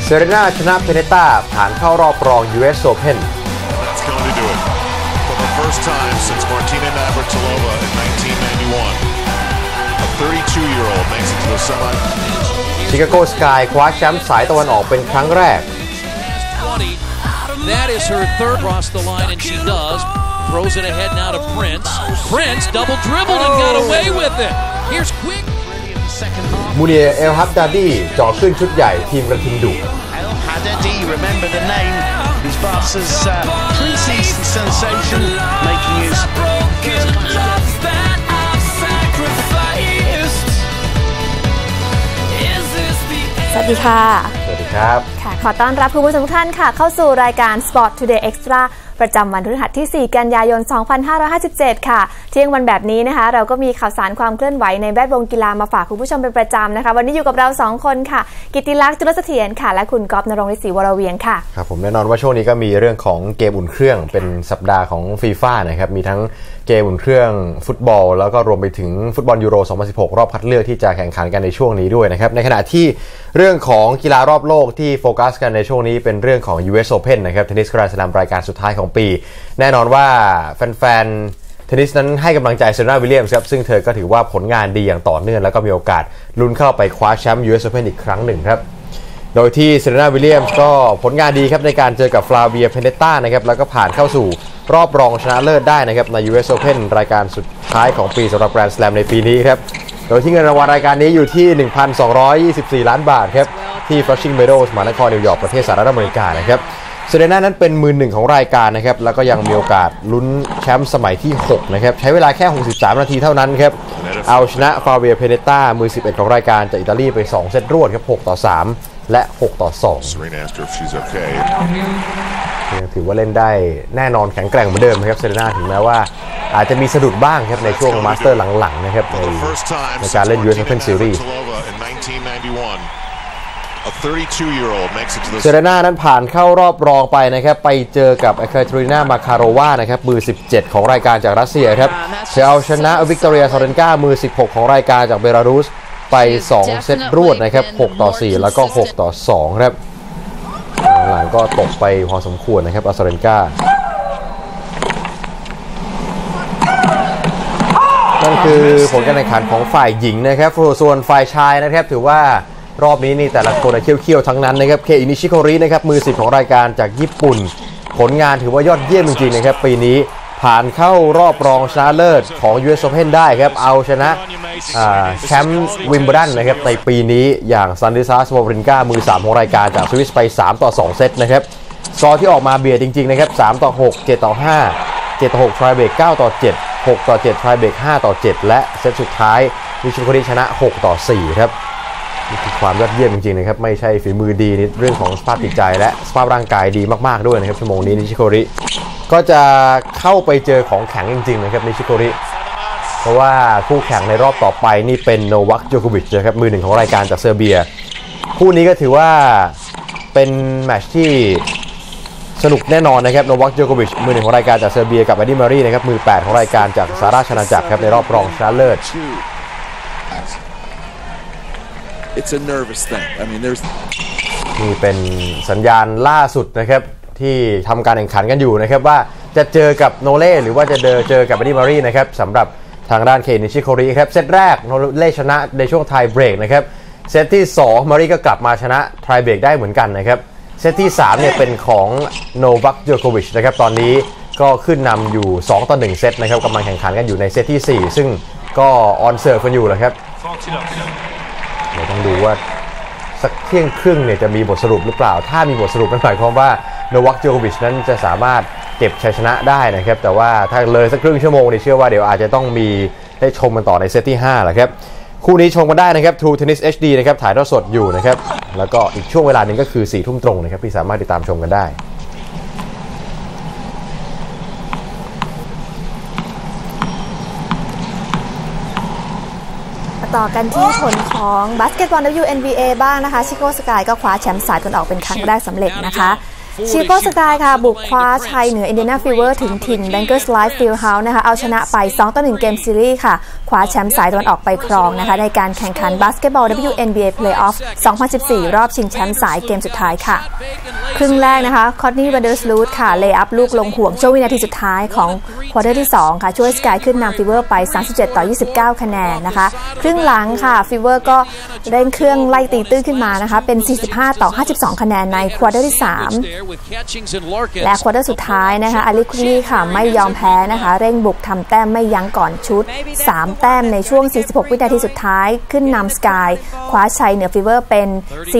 เซเรน่าชนะเพเนต้าผ่านเข้ารอบรอง US Open First time since Martina Navratilova in 1991. A 32-year-old makes it to the semi. ชิคาโกสกายคว้าแชมป์สายตะวันออกเป็นครั้งแรก That is her third across the line and she does. Throws it ahead now to Prince. Prince double dribbled and got away with it. Here's Quick. มูเนียเอลฮับดาดีจ่อขึ้นชุดใหญ่ทีมกระทิงดุ El Haddadi, remember the name, who's Barca's pre-season sensation, making his สวัสดีค่ะสวัสดีครับค่ะขอต้อนรับคุณผู้ชมทุกท่านค่ะเข้าสู่รายการ Sport Today Extra ประจำวันพฤหัสที่ 4 กันยายน 2557 ค่ะเที่ยงวันแบบนี้นะคะเราก็มีข่าวสารความเคลื่อนไหวในแวดวงกีฬามาฝากคุณผู้ชมเป็นประจำนะคะวันนี้อยู่กับเรา2คนค่ะกิตติลักษณ์ จุลเสถียรค่ะและคุณก๊อฟ ณรงค์ ฤทธิ์ ศรีวรเวียงค่ะครับผมแน่นอนว่าช่วงนี้ก็มีเรื่องของเกมอุ่นเครื่องเป็นสัปดาห์ของฟีฟ่านะครับมีทั้งเกมอุ่นเครื่องฟุตบอลแล้วก็รวมไปถึงฟุตบอลยูโร 2016 รอบคัดเลือกที่จะแข่งขันกันในช่วงนี้ด้วยนะครับในขณะที่เรื่องของกีฬารอบโลกที่โฟกัสกันในช่วงนี้เป็นเรื่องของ US Open นะครับเทนนิสกรานด์สแลมรายการสุดท้ายของปีแน่นอนว่าแฟนๆเทนนิสนั้นให้กำลังใจเซเรน่าวิลเลียมส์ครับซึ่งเธอก็ถือว่าผลงานดีอย่างต่อเนื่องแล้วก็มีโอกาสลุ้นเข้าไปคว้าแชมป์ US Open อีกครั้งหนึ่งครับโดยที่เซเรน่าวิลเลียมส์ก็ผลงานดีครับในการเจอกับฟลาเวียเพเนต้านะครับแล้วก็ผ่านเข้าสู่รอบรองชนะเลิศได้นะครับใน US Open รายการสุดท้ายของปีสำหรับ Grand Slam ในปีนี้ครับโดยที่เงินรางวัลรายการนี้อยู่ที่ 1,224 ล้านบาทครับที่ Flushing Meadows มหานครนิวยอร์กประเทศสหรัฐอเมริกานะครับเซเรน่านั้นเป็นมือหนึ่งของรายการนะครับแล้วก็ยังมีโอกาสลุ้นแชมป์สมัยที่6นะครับใช้เวลาแค่63นาทีเท่านั้นครับเอาชนะฟาเวียเพเนต้ามือ11ของรายการจากอิตาลีไป2เซตรวดครับ6-3และ6-2ถือว่าเล่นได้แน่นอนแข็งแกร่งเหมือนเดิมครับเซเรน่าถึงแม้ว่าอาจจะมีสะดุดบ้างครับในช่วงมาสเตอร์หลังๆนะครับในการเล่น US Open Seriesเซเรน่านั้นผ่านเข้ารอบรองไปนะครับไปเจอกับเอคาเทรีนามาคารวานะครับมือ17ของรายการจากรัสเซียครับเธอเอาชนะวิกตอเรียซาเรนกามือ16ของรายการจากเบลารุสไป2เซตรวดนะครับ6-4แล้วก็6-2ครับหลังก็ตกไปพอสมควรนะครับอาซาเรนกานั่นคือผลการแข่งขันของฝ่ายหญิงนะครับส่วนฝ่ายชายนะครับถือว่ารอบนี้นี่แต่ละคนเขี้ยวๆทั้งนั้นนะครับเคอินิชิโครินะครับมือ10ของรายการจากญี่ปุ่นผลงานถือว่ายอดเยี่ยมจริงๆนะครับปีนี้ผ่านเข้ารอบรองชนะเลิศของ US Open ได้ครับเอาชนะแชมป์วิมเบิลดันนะครับในปีนี้อย่างซันดิซาสโวรินกามือ3ของรายการจากสวิสไป3-2เซตนะครับสกอร์ที่ออกมาเบียดจริงๆนะครับ3-6 7-5 7-6 ทรายเบรก9-7 6-7 ทรายเบรก5-7และเซตสุดท้ายนิชิโคริชนะ6-4ครับนี่คือความยอดเยี่ยมจริงๆนะครับไม่ใช่ฝีมือดีในเรื่องของสภาพจิตใจและสภาพร่างกายดีมากๆด้วยนะครับชั่วโมงนี้นิชิโคริก็จะเข้าไปเจอของแข็งจริงๆนะครับนิชิโคริเพราะว่าคู่แข่งในรอบต่อไปนี่เป็นโนวัค โจโควิชนะครับมือหนึ่งของรายการจากเซอร์เบียคู่นี้ก็ถือว่าเป็นแมตช์ที่สนุกแน่นอนนะครับโนวัค โจโควิชมือหนึ่งของรายการจากเซอร์เบียกับแอดดี้ มารีนะครับมือ8ของรายการจากสหราชอาณาจักรครับในรอบรองชนะเลิศนี่เป็นสัญญาณล่าสุดนะครับที่ทำการแข่งขันกันอยู่นะครับว่าจะเจอกับโนเล่หรือว่าจะเจอกับแอดดี้ มารีนะครับสำหรับทางด้านเคนิชิโคริครับเซตแรกโนเล่ชนะในช่วงไทเบรกนะครับเซตที่2มารีก็กลับมาชนะไทเบรกได้เหมือนกันนะครับเซตที่3เนี่ยเป็นของโนวัค โจโควิชนะครับตอนนี้ก็ขึ้นนำอยู่2-1เซตนะครับกำลังแข่งขันกันอยู่ในเซตที่4ซึ่งก็ออนเซิร์ฟกันอยู่แหละครับเดี๋ยวต้องดูว่าสักเที่ยงครึ่งเนี่ยจะมีบทสรุปหรือเปล่าถ้ามีบทสรุปนั่นหมายความว่าโนวัค โจโควิชนั้นจะสามารถเก็บชัยชนะได้นะครับแต่ว่าถ้าเลยสักครึ่งชั่วโมงเนี่ยเชื่อว่าเดี๋ยวอาจจะต้องมีได้ชมกันต่อในเซตที่5แหละครับคู่นี้ชมกันได้นะครับ True Tennis HD นะครับถ่ายทอดสดอยู่นะครับแล้วก็อีกช่วงเวลานึงก็คือ 4 ทุ่มตรงนะครับที่สามารถติดตามชมกันได้ต่อกันที่ผลของบาสเกตบอล WNBA บ้างนะคะชิคาโกสกายก็คว้าแชมป์สายตะวันออกเป็นครั้งแรกสำเร็จนะคะชิโก้สกายค่ะบุกคว้าชัยเหนืออินเดียนาฟีเวอร์ถึงถิ่น Bankers Life Fieldhouse นะคะเอาชนะไป 2-1 เกมซีรีส์ค่ะคว้าแชมป์สายตะวันออกไปครองนะคะในการแข่งขันบาสเกตบอล WNBA Playoff 2014 รอบชิงแชมป์สายเกมสุดท้ายค่ะครึ่งแรกนะคะคอร์ตนี่ วันเดอร์สลูทค่ะเลย์อัพลูกลงห่วงช่วงวินาทีสุดท้ายของควอเตอร์ที่ 2 ค่ะช่วยสกายขึ้นนำฟีเวอร์ไป 37-29 คะแนนนะคะครึ่งหลังค่ะฟีเวอร์ก็เร่งเครื่องไล่ตีตื้นขึ้นมานะคะเป็น 45-52 คะแนนในควอเตอร์ที่ 3 และควอเตอร์สุดท้ายนะคะอลิคลี่ค่ะไม่ยอมแพ้นะคะเร่งบุกทำแต้มไม่ยั้งก่อนชุด 3 แต้มในช่วง 46 วินาทีสุดท้ายขึ้นนำสกายคว้าชัยเหนือฟีเวอร์เป็น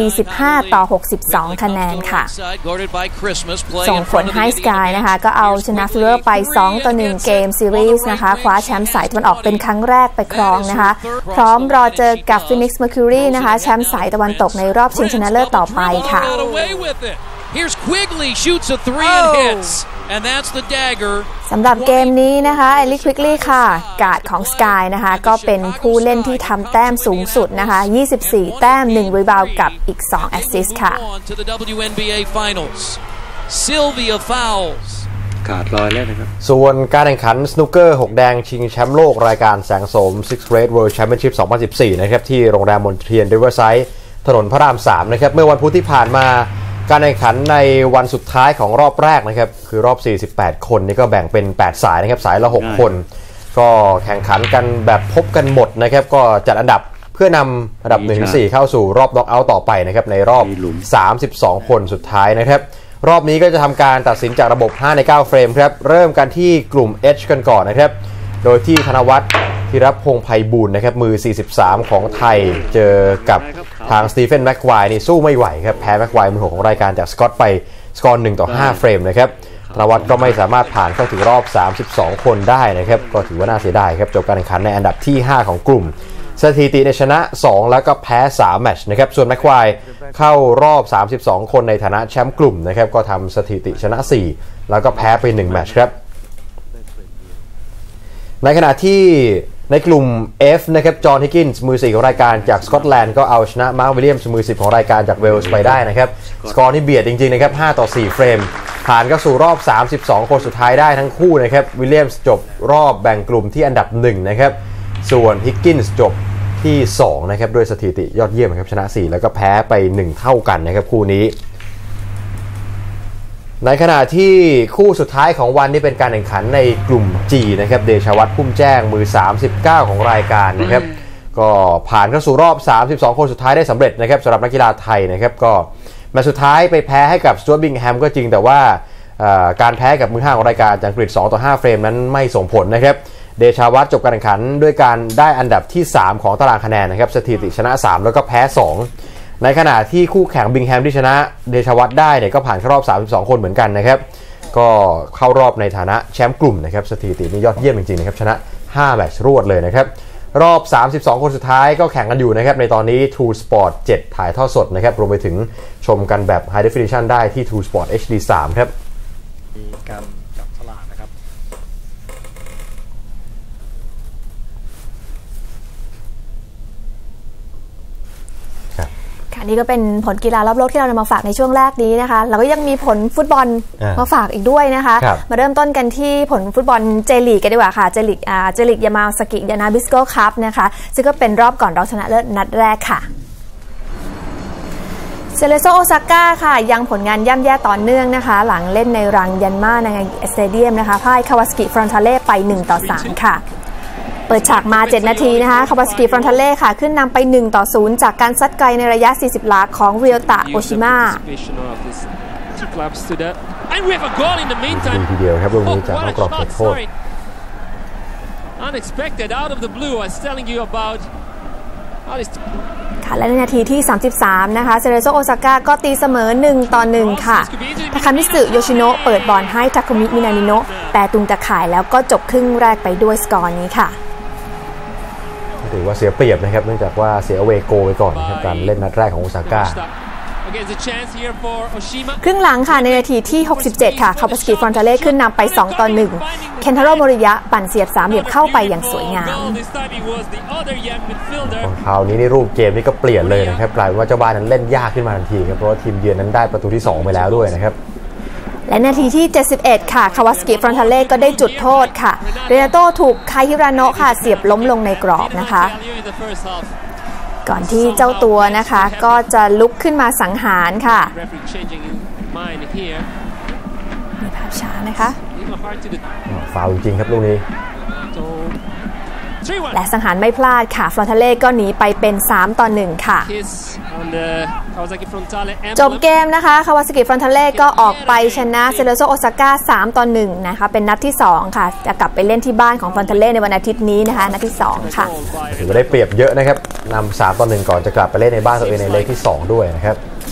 45-62 คะแนนค่ะส่งผลให้สกายนะคะก็เอาชนะฟีเวอร์ไป 2-1 เกมซีรีส์นะคะคว้าแชมป์สายตะวันออกเป็นครั้งแรกไปครองนะคะพร้อมรอเจอกับฟินิกซ์เมอร์คิวรีนะคะแชมป์สายตะวันตกในรอบชิงชนะเลิศต่อไปค่ะ Here's Quigley shoots a three and hits, and that's the dagger. สำหรับเกมนี้นะคะเอลิควิกลี่ค่ะการ์ดของสกายนะคะก็เป็นผู้เล่นที่ทำแต้มสูงสุดนะคะ24 แต้ม 1 รีบาวด์กับอีก 2 แอสซิสต์ค่ะ WNBA Finals. Sylvia Fowles. ขาดลอยแล้วนะครับส่วนการแข่งขันสนุกเกอร์6แดงชิงแชมป์โลกรายการแสงโสม Six Red World Championship 2014 นะครับที่โรงแรมมอนเทียนริเวอร์ไซด์ถนนพระราม 3 นะครับเมื่อวันพุธที่ผ่านมาการแข่งขันในวันสุดท้ายของรอบแรกนะครับคือรอบ 48 คนนี่ก็แบ่งเป็น 8 สายนะครับสายละ 6 คนก็แข่งขันกันแบบพบกันหมดนะครับก็จัดอันดับเพื่อนำอันดับ 1-4 เข้าสู่รอบน็อกเอาท์ต่อไปนะครับในรอบ 32 คนสุดท้ายนะครับรอบนี้ก็จะทำการตัดสินจากระบบ 5-9 เฟรมครับเริ่มกันที่กลุ่ม H กันก่อนนะครับโดยที่ธนวัฒน์ธีรพงษ์ไพบูลย์นะครับมือ 43 ของไทยเจอกับทางสตีเฟนแม็กควายนี่สู้ไม่ไหวครับแพ้แม็กควายมือ 6 ของรายการจากสกอตไปสกอร์ 1-5 เฟรมนะครับธนวัฒน์ก็ไม่สามารถผ่านเข้าถึงรอบ 32 คนได้นะครับก็ถือว่าน่าเสียดายครับจบการแข่งขันในอันดับที่ 5 ของกลุ่มสถิติในชนะ 2 แล้วก็แพ้ 3 แมตช์นะครับส่วนแม็กควายเข้ารอบ 32 คนในฐานะแชมป์กลุ่มนะครับก็ทำสถิติชนะ 4 แล้วก็แพ้ไป 1 แมตช์ครับในขณะที่ในกลุ่ม F นะครับจอห์นฮิกกินส์มือ 4 ของรายการจากสกอตแลนด์ก็เอาชนะมาร์ควิลเลียมส์มือ 10 ของรายการจากเวลส์ไปได้นะครับสกอร์นี่เบียดจริงๆนะครับ5-4 เฟรมผ่านเข้าสู่รอบ 32 คนสุดท้ายได้ทั้งคู่นะครับวิลเลียมส์จบรอบแบ่งกลุ่มที่อันดับ 1 นะครับส่วนฮิกกินส์จบที่ 2 นะครับด้วยสถิติยอดเยี่ยมครับชนะ 4 แล้วก็แพ้ไป 1 เท่ากันนะครับคู่นี้ในขณะที่คู่สุดท้ายของวันนี้เป็นการแข่งขันในกลุ่ม G นะครับเดชวัฒน์พุ่มแจ้งมือ 39 ของรายการนะครับก็ผ่านเข้าสู่รอบ 32 คนสุดท้ายได้สำเร็จนะครับสำหรับนักกีฬาไทยนะครับก็แมตช์สุดท้ายไปแพ้ให้กับสจ๊วตบิงแฮมก็จริงแต่ว่าการแพ้กับมือ 5 ของรายการจากอังกฤษ 2-5 เฟรมนั้นไม่ส่งผลนะครับเดชวัฒน์จบการแข่งขันด้วยการได้อันดับที่ 3 ของตารางคะแนนนะครับสถิติชนะ 3 แล้วก็แพ้ 2ในขณะที่คู่แข่งบิงแฮมที่ชนะเดชวัฒน์ได้เนี่ยก็ผ่านเข้ารอบ 32 คนเหมือนกันนะครับก็เข้ารอบในฐานะแชมป์กลุ่มนะครับสถิตินี้ยอดเยี่ยมจริงๆนะครับชนะ 5 แมตช์รวดเลยนะครับรอบ 32 คนสุดท้ายก็แข่งกันอยู่นะครับในตอนนี้ True Sport 7 ถ่ายทอดสดนะครับรวมไปถึงชมกันแบบ High Definition ได้ที่ True Sport HD 3 ครับมีการจับฉลากนะครับนี่ก็เป็นผลกีฬารอบโลกที่เรานำมาฝากในช่วงแรกนี้นะคะเราก็ยังมีผลฟุตบอลมาฝากอีกด้วยนะคะมาเริ่มต้นกันที่ผลฟุตบอลเจลีกกันดีกว่าค่ะเจลีกยามาสกิยานาบิสโกคัพนะคะซึ่งก็เป็นรอบก่อนรองชนะเลิศนัดแรกค่ะเซเลโซโอซาก้าค่ะยังผลงานย่ำแย่ต่อเนื่องนะคะหลังเล่นในรังยันมาในสเตเดียมนะคะพ่ายคาวาสกิฟรอนทาเล่ไป 1-3 ค่ะเปิดฉากมา 7 นาทีนะคะคาวาสกิฟรอนทาเล่ค่ะขึ้นนำไป 1-0 จากการซัดไกลในระยะ 40 หลาของเรียวตะโอชิมะทีเดียวครับลูกนี้จากนอกกรอบเขตโทษค่ะและในนาทีที่ 33 นะคะเซเรโซโอซาก้าก็ตีเสมอ 1-1 ค่ะทาคามิสึโยชิโนะเปิดบอลให้ทาคุมิมินามิโนะแต่ตุงตะข่ายแล้วก็จบครึ่งแรกไปด้วยสกอร์นี้ค่ะถือว่าเสียเปรียบนะครับเนื่องจากว่าเสียเวโกไปก่อนนะครับการเล่นนัดแรกของโอซาก้าครึ่งหลังค่ะในนาทีที่ 67 ค่ะคาวาสกิฟรอนทาเล่ขึ้นนำไป 2-1 เคนทาโร่โมริยะปั่นเสียบ3เหลี่ยมเข้าไปอย่างสวยงามของคราวนี้ในรูปเกมนี้ก็เปลี่ยนเลยนะครับกลายเป็นว่าเจ้าบ้านนั้นเล่นยากขึ้นมาทันทีครับเพราะว่าทีมเยือนนั้นได้ประตูที่2ไปแล้วด้วยนะครับและนาทีที่ 71 ค่ะคาวาสกิฟรอนทาเล่ก็ได้จุดโทษค่ะเรนาโต้ถูกไคฮิราโนะค่ะเสียบล้มลงในกรอบนะคะก่อนที่เจ้าตัวนะคะก็จะลุกขึ้นมาสังหารค่ะมีภาพช้านะคะฟาวล์จริงๆครับลูกนี้และสังหารไม่พลาดค่ะฟรอนทาเล่ก็หนีไปเป็น3-1ค่ะจบเกมนะคะคาวาซากิฟรอนทาเล่ก็ออกไปชนะเซเลโซโอซาก้า3-1นะคะเป็นนัดที่2ค่ะจะกลับไปเล่นที่บ้านของฟรอนทาเล่ในวันอาทิตย์นี้นะคะนัดที่2ค่ะถือว่าได้เปรียบเยอะนะครับนำ3-1ก่อนจะกลับไปเล่นในบ้านตัวเองในเลกที่2ด้วยนะครับ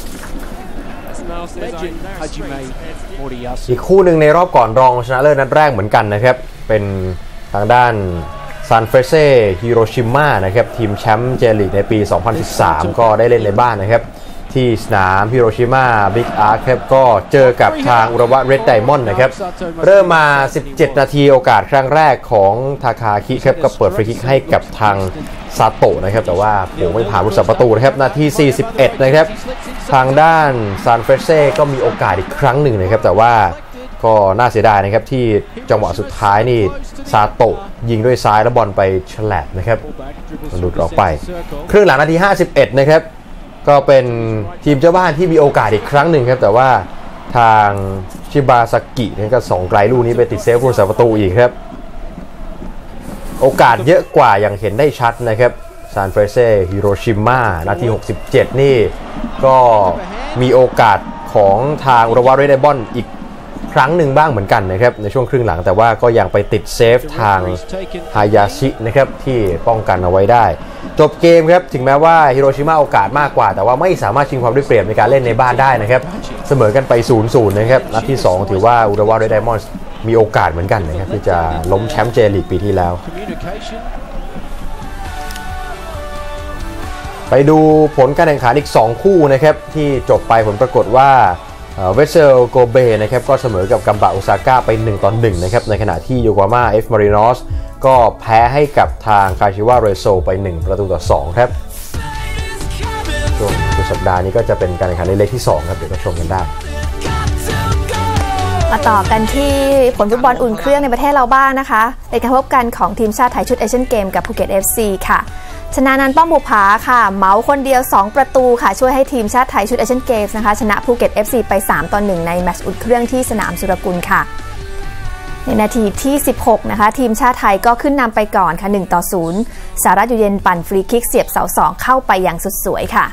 อีกคู่หนึ่งในรอบก่อนรองชนะเลิศนัดแรกเหมือนกันนะครับเป็นทางด้านซานเฟรเซ่ฮิโรชิมานะครับทีมแชมป์เจลีกในปี 2013 ก็ได้เล่นในบ้านนะครับที่สนามฮิโรชิมาบิ๊กอาร์คครับก็เจอกับทางอุระวะเรดไดมอนด์นะครับเริ่มมา17นาทีโอกาสครั้งแรกของทาคาคิครับก็เปิดฟรีคิกให้กับทางซาโตะนะครับแต่ว่าโผไม่ผ่านผู้รักษาประตูนะครับนาที41นะครับทางด้านซานเฟรเซ่ก็มีโอกาสอีกครั้งหนึ่งนะครับแต่ว่าก็น่าเสียดายนะครับที่จังหวะสุดท้ายนี่ซาโตะยิงด้วยซ้ายแล้วบอลไปฉลับนะครับหลุดออกไปครึ่งหลังนาที51นะครับก็เป็นทีมเจ้าบ้านที่มีโอกาสอีกครั้งหนึ่งครับแต่ว่าทางชิบาซากินี่ก็ส่งไกลลูกนี้ไปติดเซฟผู้รักษาประตูอีกครับโอกาสเยอะกว่าอย่างเห็นได้ชัดนะครับซานเฟรเซ่ฮิโรชิมานาที67นี่ก็มีโอกาสของทางอุระวะเรดไดมอนด์อีกครั้งหนึ่งบ้างเหมือนกันนะครับในช่วงครึ่งหลังแต่ว่าก็ยังไปติดเซฟทางฮายาชินะครับที่ป้องกันเอาไว้ได้จบเกมครับถึงแม้ว่าฮิโรชิมาโอกาสมากกว่าแต่ว่าไม่สามารถชิงความได้เปรียบในการเล่นในบ้านได้นะครับเสมอกันไป 0-0 นะครับนัดที่2ถือว่าอุระวะเรดไดมอนด์มีโอกาสเหมือนกันนะครับที่จะล้มแชมป์เจลีกปีที่แล้วไปดูผลการแข่งขันอีก2คู่นะครับที่จบไปผลปรากฏว่าเวสเซลโกเบนะครับก็เสมอกับกัมบะโอซาก้าไป1-1นะครับในขณะที่โยโกฮาม่าเอฟมารินอสก็แพ้ให้กับทางคาชิวาเรโซไป1-2ครับช่วงสุดสัปดาห์นี้ก็จะเป็นการแข่งขันในเลกที่2ครับเดี๋ยวก็ชมกันได้มาต่อกันที่ผลฟุตบอลอุ่นเครื่องในประเทศเราบ้างนะคะเป็นการพบกันของทีมชาติไทยชุดเอเชียนเกมกับภูเก็ต FC ค่ะชนะนันท์ป้อมบุภาค่ะเหมาคนเดียว2ประตูค่ะช่วยให้ทีมชาติไทยชุดเอเชียนเกมส์นะคะชนะภูเก็ต FC ไป3-1ในแมตช์อุ่นเครื่องที่สนามสุรกุลค่ะในนาทีที่16นะคะทีมชาติไทยก็ขึ้นนำไปก่อนค่ะ1-0สารัตน์อยู่เย็นปั่นฟรีคิกเสียบเสา2เข้าไปอย่างสุดสวยค่ะ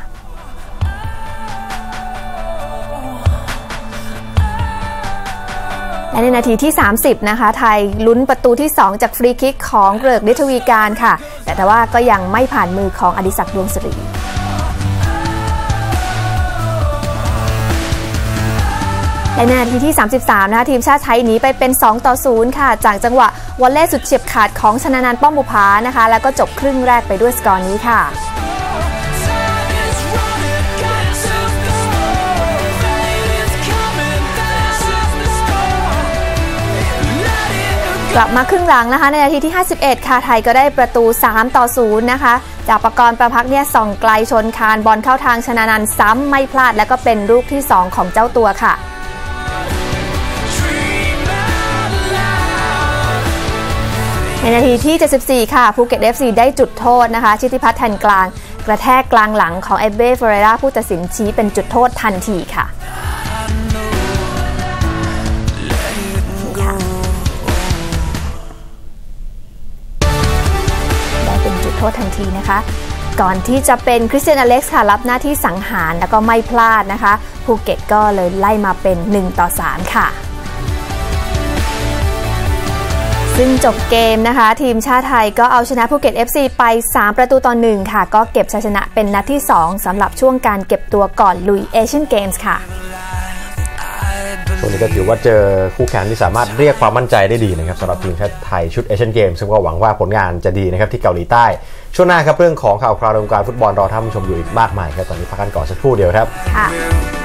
และในนาทีที่30นะคะไทยลุ้นประตูที่2จากฟรีคิกของเกริกฤทธวีการค่ะแต่ว่าก็ยังไม่ผ่านมือของอดิศักดิ์ดวงสิริและในนาทีที่33นะคะทีมชาติไทยหนีไปเป็น2-0ค่ะจากจังหวะวอลเลย์สุดเฉียบขาดของชนานันท์ป้อมบุภานะคะแล้วก็จบครึ่งแรกไปด้วยสกอร์นี้ค่ะกลับมาครึ่งหลังนะคะในนาทีที่51ค่ะไทยก็ได้ประตู3-0นะคะจากปกรณ์ประภักษ์เนี่ยส่องไกลชนคานบอลเข้าทางชนานันท์ซ้ำไม่พลาดแล้วก็เป็นลูกที่2ของเจ้าตัวค่ะในนาทีที่74ค่ะภูเก็ต FC ได้จุดโทษนะคะชิติพัฒน์แทนกลางกระแทกกลางหลังของเอเบ้เฟเรราผู้ตัดสินชี้เป็นจุดโทษทันทีค่ะโทษทันทีนะคะก่อนที่จะเป็นคริสเตียนอเล็กซ์ค่ะรับหน้าที่สังหารแล้วก็ไม่พลาดนะคะภูเก็ตก็เลยไล่มาเป็น1-3ค่ะซึ่งจบเกมนะคะทีมชาติไทยก็เอาชนะภูเก็ต FC ไป3-1ค่ะก็เก็บชัยชนะเป็นนัดที่2สำหรับช่วงการเก็บตัวก่อนลุยเอเชียนเกมส์ค่ะช่วงนี้ก็ถือว่าเจอคู่แข่งที่สามารถเรียกความมั่นใจได้ดีนะครับสำหรับทีมชาติไทยชุดเอเชียนเกมส์ซึ่งก็หวังว่าผลงานจะดีนะครับที่เกาหลีใต้ช่วงหน้าครับเรื่องของข่าวคราววงการฟุตบอลรอท่านผู้ชมอยู่อีกมากมายครับตอนนี้พักกันก่อนสักครู่เดียวครับ